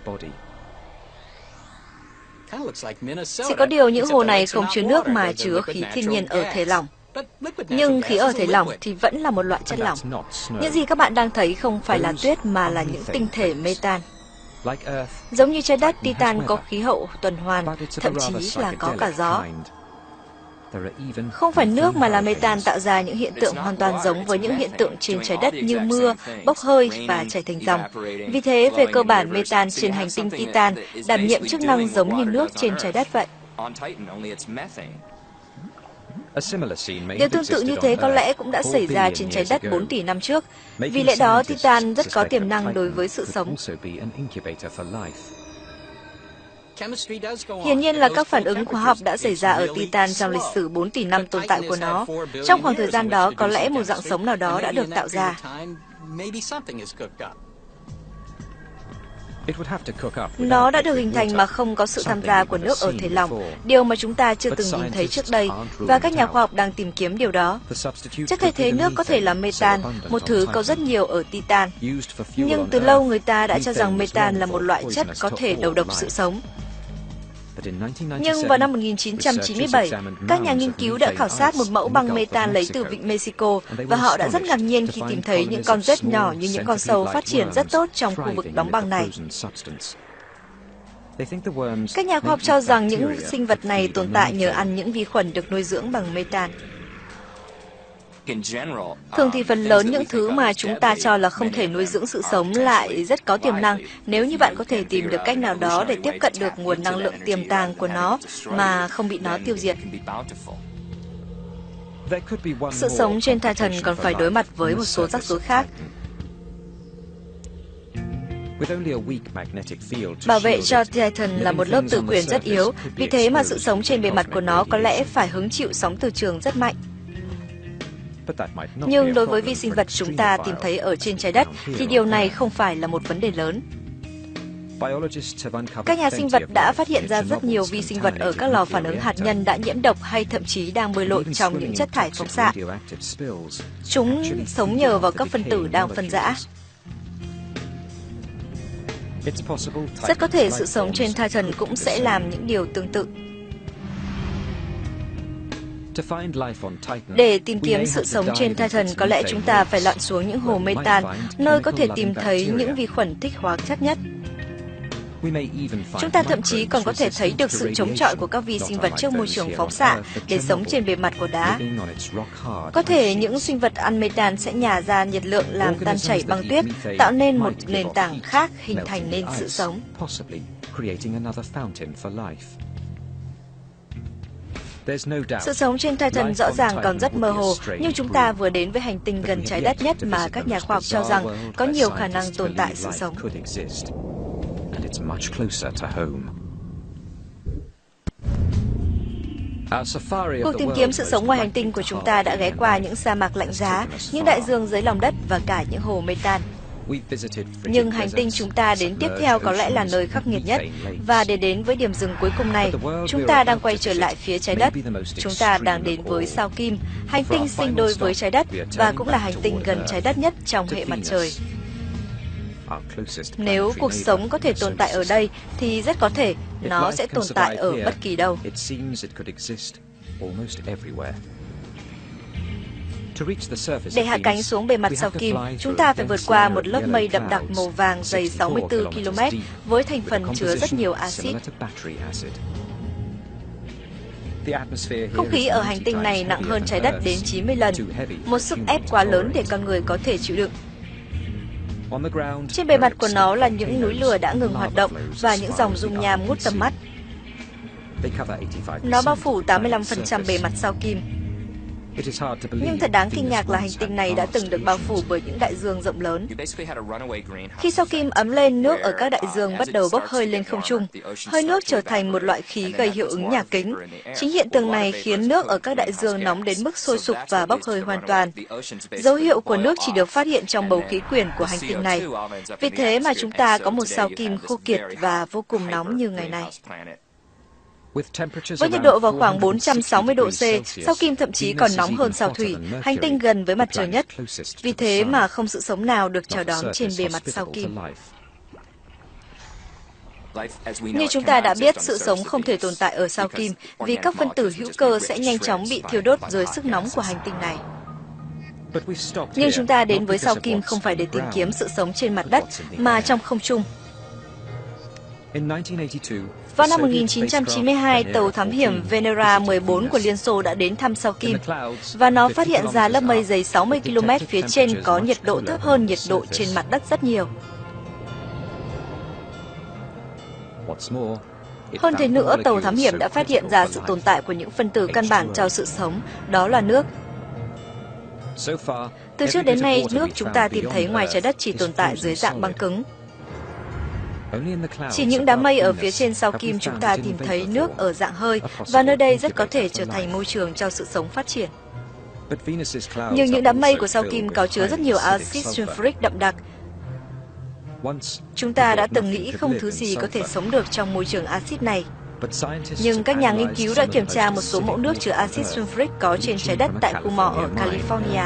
Chỉ có điều những hồ này không chứa nước mà chứa khí thiên nhiên ở thể lỏng. Nhưng khí ở thể lỏng thì vẫn là một loại chất lỏng. Những gì các bạn đang thấy không phải là tuyết mà là những tinh thể metan. Giống như trái đất, Titan có khí hậu tuần hoàn, thậm chí là có cả gió. Không phải nước mà là metan tạo ra những hiện tượng hoàn toàn giống với những hiện tượng trên trái đất như mưa, bốc hơi và chảy thành dòng. Vì thế, về cơ bản, metan trên hành tinh Titan đảm nhiệm chức năng giống như nước trên trái đất vậy. Điều tương tự như thế có lẽ cũng đã xảy ra trên trái đất bốn tỷ năm trước. Vì lẽ đó, Titan rất có tiềm năng đối với sự sống. Hiển nhiên là các phản ứng khoa học đã xảy ra ở Titan trong lịch sử bốn tỷ năm tồn tại của nó. Trong khoảng thời gian đó, có lẽ một dạng sống nào đó đã được tạo ra. Nó đã được hình thành mà không có sự tham gia của nước ở thể lỏng, điều mà chúng ta chưa từng nhìn thấy trước đây, và các nhà khoa học đang tìm kiếm điều đó. Chất thay thế nước có thể là metan, một thứ có rất nhiều ở Titan. Nhưng từ lâu người ta đã cho rằng metan là một loại chất có thể đầu độc sự sống. Nhưng vào năm một nghìn chín trăm chín mươi bảy, các nhà nghiên cứu đã khảo sát một mẫu băng metan lấy từ vịnh Mexico và họ đã rất ngạc nhiên khi tìm thấy những con rết nhỏ như những con sâu phát triển rất tốt trong khu vực đóng băng này. Các nhà khoa học cho rằng những sinh vật này tồn tại nhờ ăn những vi khuẩn được nuôi dưỡng bằng metan. Thường thì phần lớn những thứ mà chúng ta cho là không thể nuôi dưỡng sự sống lại rất có tiềm năng nếu như bạn có thể tìm được cách nào đó để tiếp cận được nguồn năng lượng tiềm tàng của nó mà không bị nó tiêu diệt. Sự sống trên Titan còn phải đối mặt với một số rắc rối khác. Bảo vệ cho Titan là một lớp tự quyền rất yếu, vì thế mà sự sống trên bề mặt của nó có lẽ phải hứng chịu sóng từ trường rất mạnh. Nhưng đối với vi sinh vật chúng ta tìm thấy ở trên trái đất thì điều này không phải là một vấn đề lớn. Các nhà sinh vật đã phát hiện ra rất nhiều vi sinh vật ở các lò phản ứng hạt nhân đã nhiễm độc hay thậm chí đang bơi lội trong những chất thải phóng xạ. Chúng sống nhờ vào các phân tử đang phân rã. Rất có thể sự sống trên Titan cũng sẽ làm những điều tương tự. Để tìm kiếm sự sống trên Titan, có lẽ chúng ta phải lặn xuống những hồ metan, nơi có thể tìm thấy những vi khuẩn thích hóa chất nhất. Chúng ta thậm chí còn có thể thấy được sự chống chọi của các vi sinh vật trước môi trường phóng xạ để sống trên bề mặt của đá. Có thể những sinh vật ăn metan sẽ nhả ra nhiệt lượng làm tan chảy băng tuyết, tạo nên một nền tảng khác hình thành nên sự sống. Sự sống trên Titan rõ ràng còn rất mơ hồ, nhưng chúng ta vừa đến với hành tinh gần trái đất nhất mà các nhà khoa học cho rằng có nhiều khả năng tồn tại sự sống. Cuộc tìm kiếm sự sống ngoài hành tinh của chúng ta đã ghé qua những sa mạc lạnh giá, những đại dương dưới lòng đất và cả những hồ metan. Nhưng hành tinh chúng ta đến tiếp theo có lẽ là nơi khắc nghiệt nhất, và để đến với điểm dừng cuối cùng này, chúng ta đang quay trở lại phía trái đất. Chúng ta đang đến với sao Kim, hành tinh sinh đôi với trái đất và cũng là hành tinh gần trái đất nhất trong hệ mặt trời. Nếu cuộc sống có thể tồn tại ở đây, thì rất có thể nó sẽ tồn tại ở bất kỳ đâu. Để hạ cánh xuống bề mặt sao Kim, chúng ta phải vượt qua một lớp mây đậm đặc màu vàng dày sáu mươi tư ki lô mét với thành phần chứa rất nhiều axit. Không khí ở hành tinh này nặng hơn trái đất đến chín mươi lần, một sức ép quá lớn để con người có thể chịu đựng. Trên bề mặt của nó là những núi lửa đã ngừng hoạt động và những dòng dung nham ngút tầm mắt. Nó bao phủ tám mươi lăm phần trăm bề mặt sao Kim. Nhưng thật đáng kinh ngạc là hành tinh này đã từng được bao phủ bởi những đại dương rộng lớn. Khi sao Kim ấm lên, nước ở các đại dương bắt đầu bốc hơi lên không trung. Hơi nước trở thành một loại khí gây hiệu ứng nhà kính. Chính hiện tượng này khiến nước ở các đại dương nóng đến mức sôi sục và bốc hơi hoàn toàn. Dấu hiệu của nước chỉ được phát hiện trong bầu khí quyển của hành tinh này. Vì thế mà chúng ta có một sao Kim khô kiệt và vô cùng nóng như ngày nay. Với nhiệt độ vào khoảng bốn trăm sáu mươi độ C, sao Kim thậm chí còn nóng hơn sao Thủy, hành tinh gần với mặt trời nhất. Vì thế mà không sự sống nào được chào đón trên bề mặt sao Kim. Như chúng ta đã biết, sự sống không thể tồn tại ở sao Kim vì các phân tử hữu cơ sẽ nhanh chóng bị thiêu đốt dưới sức nóng của hành tinh này. Nhưng chúng ta đến với sao Kim không phải để tìm kiếm sự sống trên mặt đất, mà trong không trung. Vào năm một nghìn chín trăm chín mươi hai, tàu thám hiểm Venera mười bốn của Liên Xô đã đến thăm sao Kim, và nó phát hiện ra lớp mây dày sáu mươi ki lô mét phía trên có nhiệt độ thấp hơn nhiệt độ trên mặt đất rất nhiều. Hơn thế nữa, tàu thám hiểm đã phát hiện ra sự tồn tại của những phân tử căn bản cho sự sống, đó là nước. Từ trước đến nay, nước chúng ta tìm thấy ngoài trái đất chỉ tồn tại dưới dạng băng cứng. Chỉ những đám mây ở phía trên sao Kim chúng ta tìm thấy nước ở dạng hơi, và nơi đây rất có thể trở thành môi trường cho sự sống phát triển. Nhưng những đám mây của sao Kim có chứa rất nhiều axit sulfuric đậm đặc. Chúng ta đã từng nghĩ không thứ gì có thể sống được trong môi trường axit này. Nhưng các nhà nghiên cứu đã kiểm tra một số mẫu nước chứa axit sulfuric có trên trái đất tại khu mỏ ở California.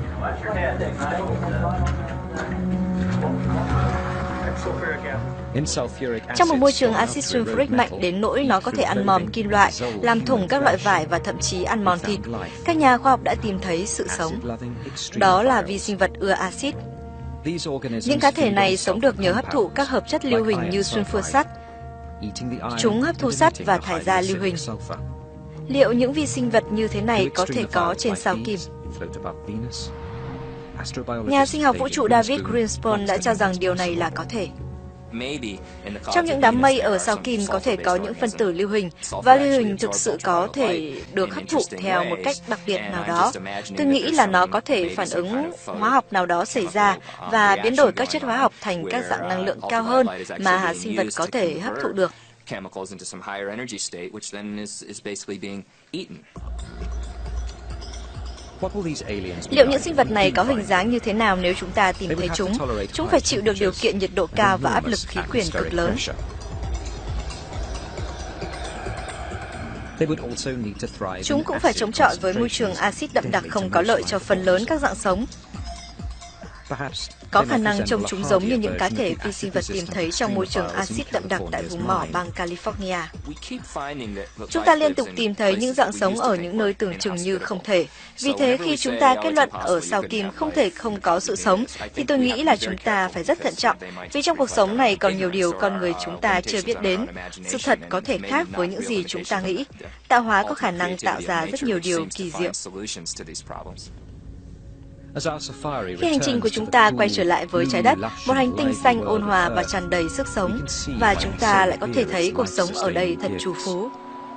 Trong một môi trường axit sulfuric mạnh đến nỗi nó có thể ăn mòn kim loại, làm thủng các loại vải và thậm chí ăn mòn thịt, các nhà khoa học đã tìm thấy sự sống. Đó là vi sinh vật ưa axit. Những cá thể này sống được nhờ hấp thụ các hợp chất lưu huỳnh như sunfua sắt. Chúng hấp thu sắt và thải ra lưu huỳnh. Liệu những vi sinh vật như thế này có thể có trên sao Kim? Nhà sinh học vũ trụ David Greenspan đã cho rằng điều này là có thể. Trong những đám mây ở sao Kim có thể có những phân tử lưu huỳnh, và lưu huỳnh thực sự có thể được hấp thụ theo một cách đặc biệt nào đó. Tôi nghĩ là nó có thể phản ứng hóa học nào đó xảy ra và biến đổi các chất hóa học thành các dạng năng lượng cao hơn mà sinh vật có thể hấp thụ được. Liệu những sinh vật này có hình dáng như thế nào nếu chúng ta tìm thấy chúng? Chúng phải chịu được điều kiện nhiệt độ cao và áp lực khí quyển cực lớn. Chúng cũng phải chống chọi với môi trường axit đậm đặc không có lợi cho phần lớn các dạng sống. Có khả năng trông chúng giống như những cá thể vi sinh vật tìm thấy trong môi trường axit đậm đặc tại vùng mỏ bang California. Chúng ta liên tục tìm thấy những dạng sống ở những nơi tưởng chừng như không thể. Vì thế, khi chúng ta kết luận ở sao Kim không thể không có sự sống, thì tôi nghĩ là chúng ta phải rất thận trọng. Vì trong cuộc sống này còn nhiều điều con người chúng ta chưa biết đến. Sự thật có thể khác với những gì chúng ta nghĩ. Tạo hóa có khả năng tạo ra rất nhiều điều kỳ diệu. Khi hành trình của chúng ta quay trở lại với trái đất, một hành tinh xanh ôn hòa và tràn đầy sức sống, và chúng ta lại có thể thấy cuộc sống ở đây thật trù phú.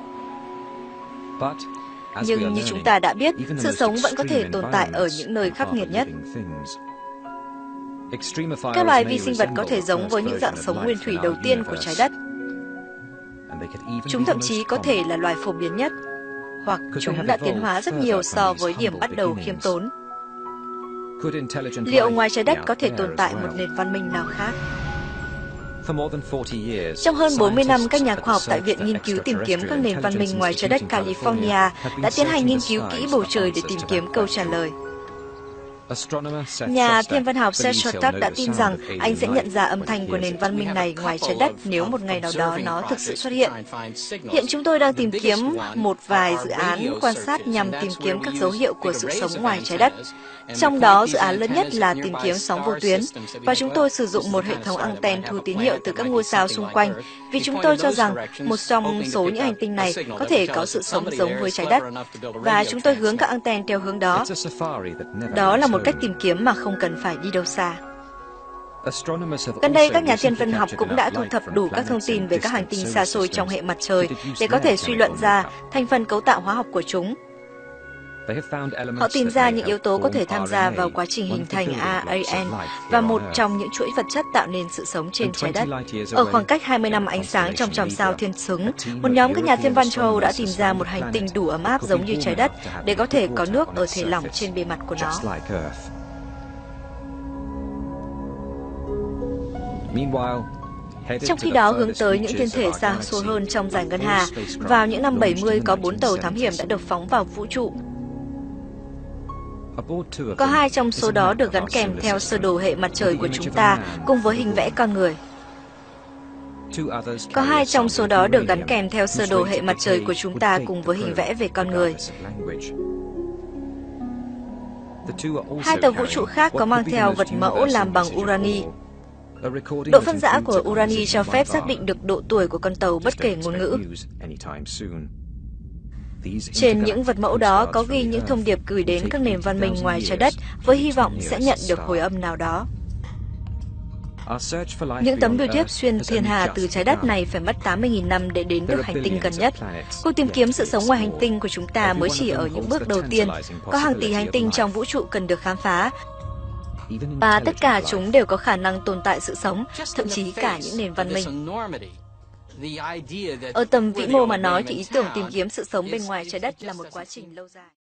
Nhưng như chúng ta đã biết, sự sống vẫn có thể tồn tại ở những nơi khắc nghiệt nhất. Các loài vi sinh vật có thể giống với những dạng sống nguyên thủy đầu tiên của trái đất. Chúng thậm chí có thể là loài phổ biến nhất, hoặc chúng đã tiến hóa rất nhiều so với điểm bắt đầu khiêm tốn. Liệu ngoài trái đất có thể tồn tại một nền văn minh nào khác? Trong hơn bốn mươi năm, các nhà khoa học tại Viện Nghiên cứu tìm kiếm các nền văn minh ngoài trái đất California đã tiến hành nghiên cứu kỹ bầu trời để tìm kiếm câu trả lời. Nhà thiên văn học Seth Shostak đã tin rằng anh sẽ nhận ra âm thanh của nền văn minh này ngoài trái đất nếu một ngày nào đó nó thực sự xuất hiện. Hiện chúng tôi đang tìm kiếm một vài dự án quan sát nhằm tìm kiếm các dấu hiệu của sự sống ngoài trái đất. Trong đó, dự án lớn nhất là tìm kiếm sóng vô tuyến, và chúng tôi sử dụng một hệ thống anten thu tín hiệu từ các ngôi sao xung quanh, vì chúng tôi cho rằng một trong số những hành tinh này có thể có sự sống giống với trái đất, và chúng tôi hướng các anten theo hướng đó. Đó là một cách tìm kiếm mà không cần phải đi đâu xa. Gần đây, các nhà thiên văn học cũng đã thu thập đủ các thông tin về các hành tinh xa xôi trong hệ mặt trời để có thể suy luận ra thành phần cấu tạo hóa học của chúng. Họ tìm ra những yếu tố có thể tham gia vào quá trình hình thành a rờ en và một trong những chuỗi vật chất tạo nên sự sống trên trái đất. Ở khoảng cách hai mươi năm ánh sáng trong chòm sao Thiên Xứng, một nhóm các nhà thiên văn châu Âu đã tìm ra một hành tinh đủ ấm áp giống như trái đất để có thể có nước ở thể lỏng trên bề mặt của nó. Trong khi đó, hướng tới những thiên thể xa xôi hơn trong dải ngân hà, vào những năm bảy mươi có bốn tàu thám hiểm đã được phóng vào vũ trụ. Có hai trong số đó được gắn kèm theo sơ đồ hệ mặt trời của chúng ta cùng với hình vẽ con người. Có hai trong số đó được gắn kèm theo sơ đồ hệ mặt trời của chúng ta cùng với hình vẽ về con người. Hai tàu vũ trụ khác có mang theo vật mẫu làm bằng urani. Độ phân rã của urani cho phép xác định được độ tuổi của con tàu bất kể ngôn ngữ. Trên những vật mẫu đó có ghi những thông điệp gửi đến các nền văn minh ngoài trái đất với hy vọng sẽ nhận được hồi âm nào đó. Những tấm bưu thiếp xuyên thiên hà từ trái đất này phải mất tám mươi nghìn năm để đến được hành tinh gần nhất. Cuộc tìm kiếm sự sống ngoài hành tinh của chúng ta mới chỉ ở những bước đầu tiên. Có hàng tỷ hành tinh trong vũ trụ cần được khám phá. Và tất cả chúng đều có khả năng tồn tại sự sống, thậm chí cả những nền văn minh. Ở tầm vĩ mô mà nói thì ý tưởng tìm kiếm sự sống bên ngoài trái đất là một quá trình lâu dài.